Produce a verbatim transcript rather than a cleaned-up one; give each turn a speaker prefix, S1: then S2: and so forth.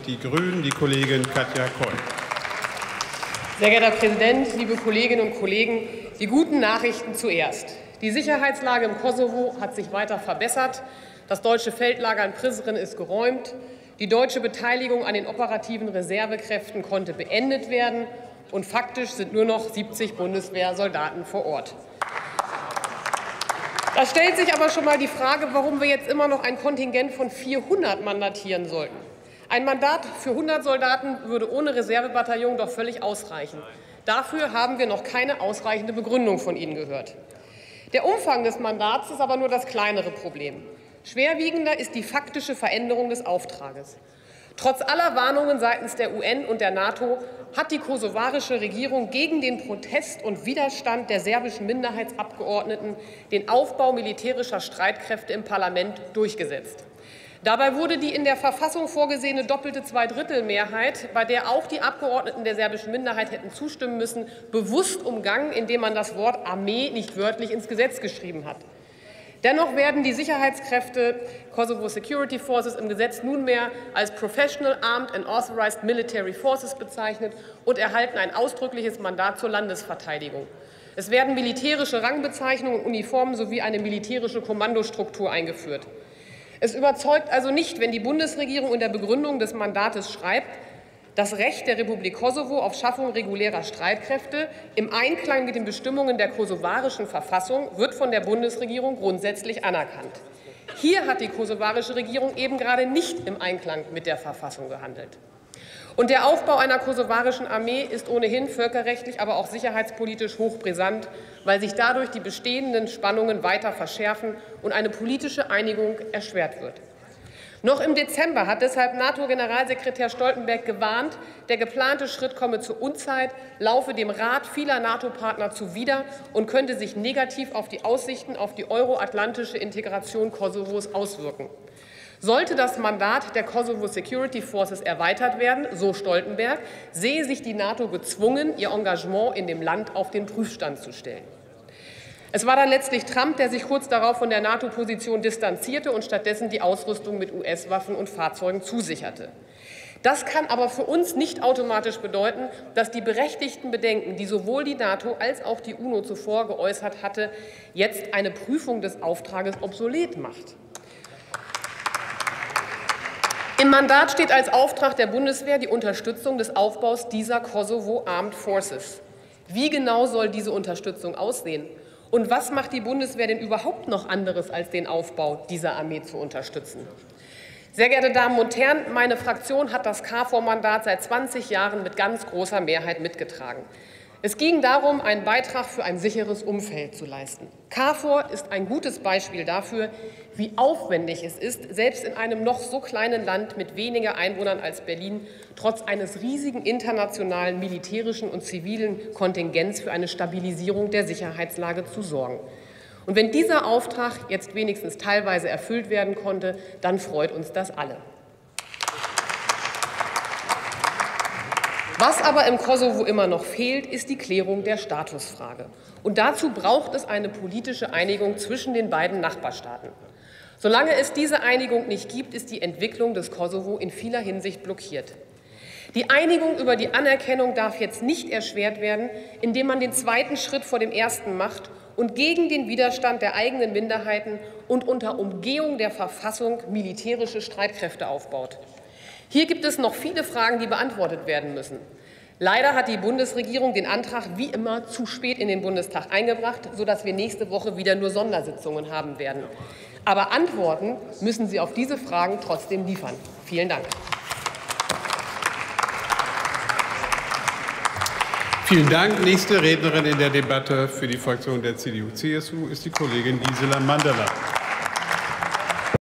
S1: die Grünen, die Kollegin Katja Koll.
S2: Sehr geehrter Herr Präsident, liebe Kolleginnen und Kollegen! Die guten Nachrichten zuerst. Die Sicherheitslage im Kosovo hat sich weiter verbessert. Das deutsche Feldlager in Prizren ist geräumt. Die deutsche Beteiligung an den operativen Reservekräften konnte beendet werden. Und faktisch sind nur noch siebzig Bundeswehrsoldaten vor Ort. Da stellt sich aber schon mal die Frage, warum wir jetzt immer noch ein Kontingent von vierhundert mandatieren sollten. Ein Mandat für hundert Soldaten würde ohne Reservebataillon doch völlig ausreichen. Dafür haben wir noch keine ausreichende Begründung von Ihnen gehört. Der Umfang des Mandats ist aber nur das kleinere Problem. Schwerwiegender ist die faktische Veränderung des Auftrages. Trotz aller Warnungen seitens der U N und der NATO hat die kosovarische Regierung gegen den Protest und Widerstand der serbischen Minderheitsabgeordneten den Aufbau militärischer Streitkräfte im Parlament durchgesetzt. Dabei wurde die in der Verfassung vorgesehene doppelte Zweidrittelmehrheit, bei der auch die Abgeordneten der serbischen Minderheit hätten zustimmen müssen, bewusst umgangen, indem man das Wort Armee nicht wörtlich ins Gesetz geschrieben hat. Dennoch werden die Sicherheitskräfte Kosovo Security Forces im Gesetz nunmehr als Professional Armed and Authorized Military Forces bezeichnet und erhalten ein ausdrückliches Mandat zur Landesverteidigung. Es werden militärische Rangbezeichnungen und Uniformen sowie eine militärische Kommandostruktur eingeführt. Es überzeugt also nicht, wenn die Bundesregierung in der Begründung des Mandates schreibt, das Recht der Republik Kosovo auf Schaffung regulärer Streitkräfte im Einklang mit den Bestimmungen der kosovarischen Verfassung wird von der Bundesregierung grundsätzlich anerkannt. Hier hat die kosovarische Regierung eben gerade nicht im Einklang mit der Verfassung gehandelt. Und der Aufbau einer kosovarischen Armee ist ohnehin völkerrechtlich, aber auch sicherheitspolitisch hochbrisant, weil sich dadurch die bestehenden Spannungen weiter verschärfen und eine politische Einigung erschwert wird. Noch im Dezember hat deshalb NATO-Generalsekretär Stoltenberg gewarnt, der geplante Schritt komme zur Unzeit, laufe dem Rat vieler NATO-Partner zuwider und könnte sich negativ auf die Aussichten auf die euroatlantische Integration Kosovos auswirken. Sollte das Mandat der Kosovo Security Forces erweitert werden, so Stoltenberg, sehe sich die NATO gezwungen, ihr Engagement in dem Land auf den Prüfstand zu stellen. Es war dann letztlich Trump, der sich kurz darauf von der NATO-Position distanzierte und stattdessen die Ausrüstung mit U S-Waffen und Fahrzeugen zusicherte. Das kann aber für uns nicht automatisch bedeuten, dass die berechtigten Bedenken, die sowohl die NATO als auch die UNO zuvor geäußert hatte, jetzt eine Prüfung des Auftrages obsolet macht. Im Mandat steht als Auftrag der Bundeswehr die Unterstützung des Aufbaus dieser Kosovo Armed Forces. Wie genau soll diese Unterstützung aussehen? Und was macht die Bundeswehr denn überhaupt noch anderes, als den Aufbau dieser Armee zu unterstützen? Sehr geehrte Damen und Herren, meine Fraktion hat das KFOR-Mandat seit zwanzig Jahren mit ganz großer Mehrheit mitgetragen. Es ging darum, einen Beitrag für ein sicheres Umfeld zu leisten. KFOR ist ein gutes Beispiel dafür, wie aufwendig es ist, selbst in einem noch so kleinen Land mit weniger Einwohnern als Berlin, trotz eines riesigen internationalen militärischen und zivilen Kontingents für eine Stabilisierung der Sicherheitslage zu sorgen. Und wenn dieser Auftrag jetzt wenigstens teilweise erfüllt werden konnte, dann freut uns das alle. Was aber im Kosovo immer noch fehlt, ist die Klärung der Statusfrage. Und dazu braucht es eine politische Einigung zwischen den beiden Nachbarstaaten. Solange es diese Einigung nicht gibt, ist die Entwicklung des Kosovo in vieler Hinsicht blockiert. Die Einigung über die Anerkennung darf jetzt nicht erschwert werden, indem man den zweiten Schritt vor dem ersten macht und gegen den Widerstand der eigenen Minderheiten und unter Umgehung der Verfassung militärische Streitkräfte aufbaut. Hier gibt es noch viele Fragen, die beantwortet werden müssen. Leider hat die Bundesregierung den Antrag wie immer zu spät in den Bundestag eingebracht, sodass wir nächste Woche wieder nur Sondersitzungen haben werden. Aber Antworten müssen Sie auf diese Fragen trotzdem liefern. Vielen Dank.
S1: Vielen Dank. Nächste Rednerin in der Debatte für die Fraktion der C D U C S U ist die Kollegin Gisela Mandela.